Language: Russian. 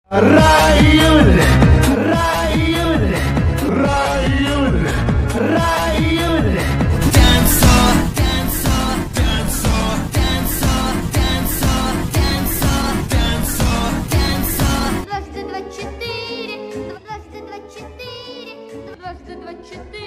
Раюль, раюль, раюль, раюль. Денсо, денсо, денсо, денсо, денсо, денсо, денсо, денсо. 22, 4, 22, 4, 22, 4.